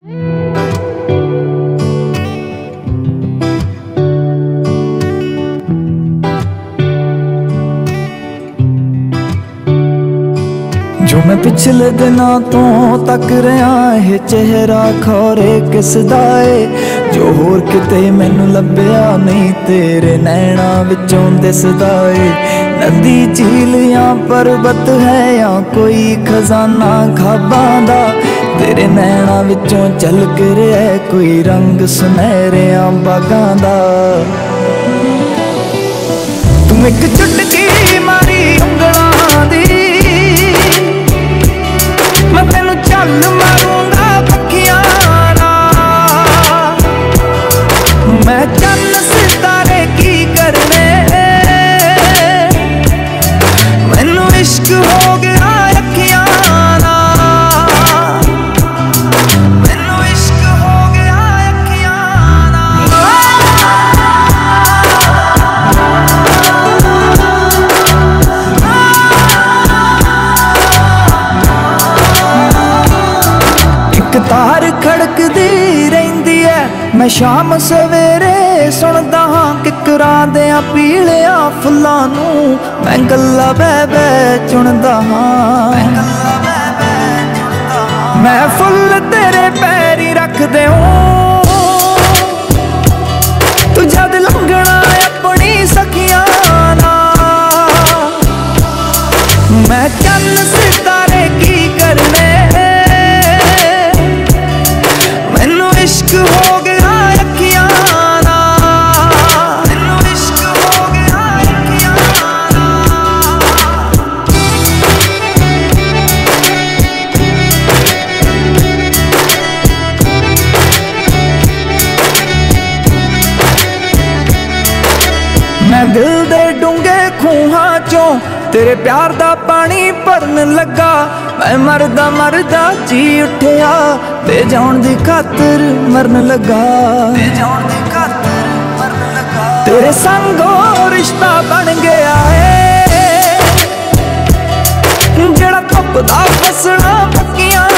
जो मैं पिछले दिनों तो तक रहा है चेहरा खौरे किसदा है, जो होर किते मैनू लभ्या नहीं तेरे नैना विचों दिसदा है। नदी झील या पर्वत है या कोई खजाना खाबां दा, तेरे नैना विचों झलक रहा है कोई रंग सुनहरिया बागां दा। तू एक चुटकी मारी उंगलां दी, मैं तेनू चल मारूंगा पखियां नाल। मैं चन्न सितारे की करने, मैनू इश्क हो गया अखियां नाल, मैनू इश्क हो गया अखियां तार खड़कदी रहिंदी है, मैं शाम सवेरे सुनदा हां किकरां देयां पीलिया फुल्लां नूं, मैं गल्लां बह बह चुनदा हां। मैं फुल तेरे पैरी रख देऊं, तू जद लंघना अपनी सखियां नाल। मैं चन्न सितारे की करने, इश्क हो गया अखियां नाल, मैनू इश्क हो गया अखियां नाल। मैं दिल दे डूंगे खूहां चों तेरे प्यार दा पानी भरन लगा, मैं मरदा मरदा जी उठिया ते जान दी खातर मरन लगा, ते जान दी खातर मरन लगा। तेरे संगो रिश्ता बन गया है, जेड़ा धुप दा फसना पक्कियां